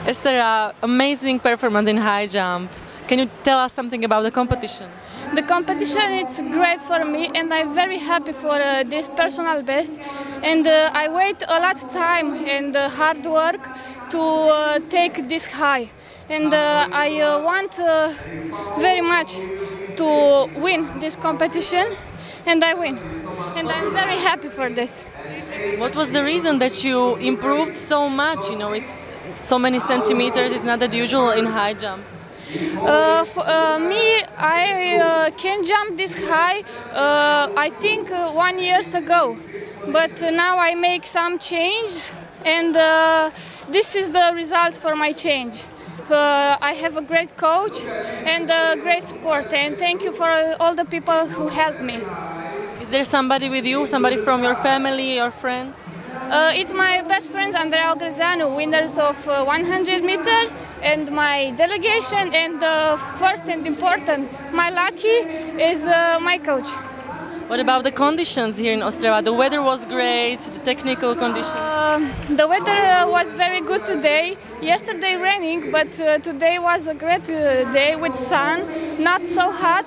Esther, amazing performance in high jump. Can you tell us something about the competition? The competition is great for me, and I'm very happy for this personal best. And I wait a lot of time and hard work to take this high. And I want very much to win this competition, and I win. And I'm very happy for this. What was the reason that you improved so much? You know, it's so many centimeters. It's not that usual in high jump. For me, I can jump this high, I think 1 year ago, but now I make some change, and this is the results for my change. I have a great coach and great support, and thank you for all the people who helped me. Is there somebody with you, somebody from your family or friends? It's my best friends, Andrea Ogrezeanu, winners of 100 meters, and my delegation, and first and important, my lucky, is my coach. What about the conditions here in Ostrava? The weather was great, the technical conditions? The weather was very good today. Yesterday raining, but today was a great day with sun, not so hot.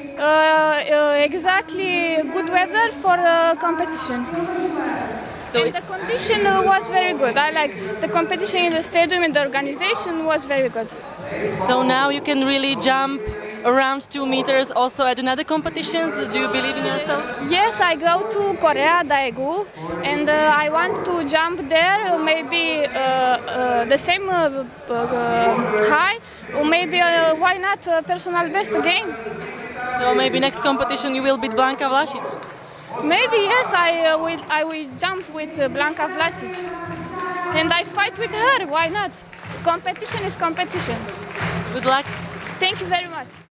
Exactly good weather for competition. And the condition was very good. I like the competition in the stadium, and the organization was very good. So now you can really jump around 2 meters also at another competitions. Do you believe in yourself? Yes, I go to Korea, Daegu, and I want to jump there, maybe the same high, or maybe why not personal best again? So maybe next competition you will beat Blanka Vlasic? Maybe yes, I will jump with Blanka Vlasic, and I fight with her. Why not? Competition is competition. Good luck. Thank you very much.